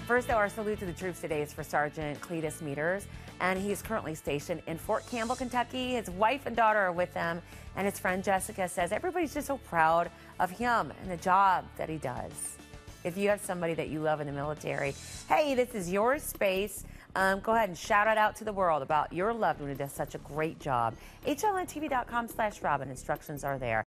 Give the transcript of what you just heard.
First, though, our salute to the troops today is for Sergeant Meaders, and he's currently stationed in Fort Campbell, Kentucky. His wife and daughter are with him, and his friend Jessica says everybody's just so proud of him and the job that he does. If you have somebody that you love in the military, hey, this is your space. Go ahead and shout it out to the world about your loved one who does such a great job. HLNTV.com/Robin. Instructions are there.